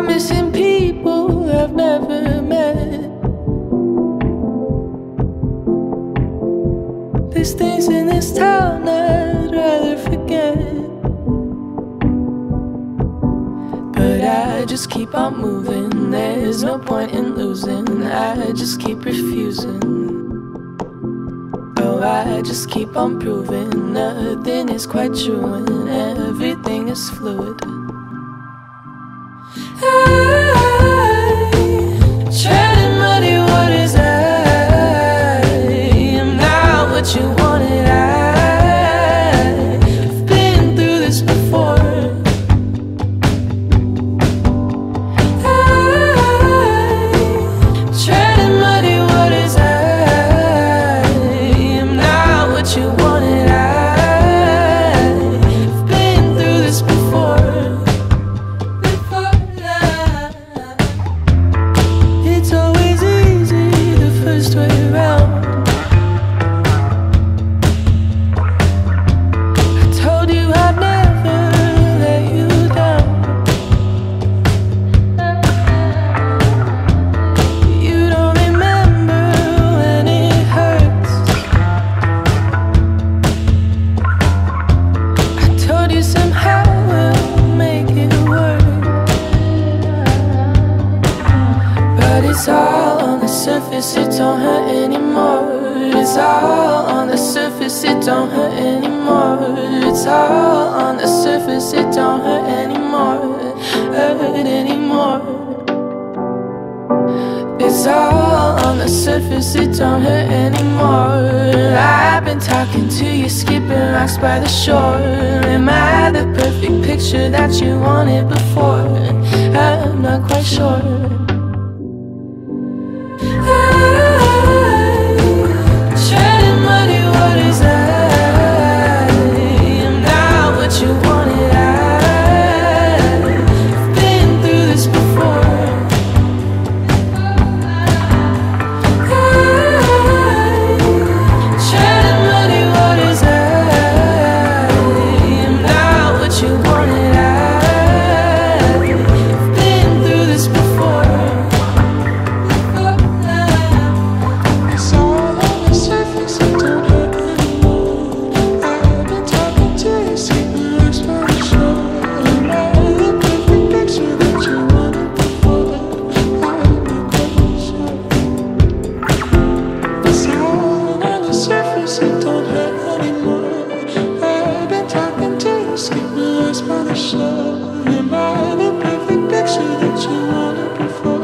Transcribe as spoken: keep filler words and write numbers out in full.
missing people I've never met. There's things in this town I'd rather forget, but I just keep on moving. There's no point in losing. I just keep refusing. Oh, I just keep on proving nothing is quite true and everything is fluid. I tread in muddy waters. I am not what you wanted. I've been through this before. It's all on the surface, it don't hurt anymore. It's all on the surface, it don't hurt anymore. It's all on the surface, it don't hurt anymore. Hurt anymore. It's all on the surface, it don't hurt anymore. I've been talking to you, skipping rocks by the shore. Am I the perfect picture that you wanted before? I'm not quite sure. Am I the perfect picture that you wanted before?